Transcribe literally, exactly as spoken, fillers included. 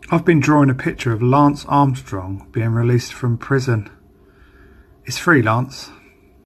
I've been drawing a picture of Lance Armstrong being released from prison. It's free, Lance.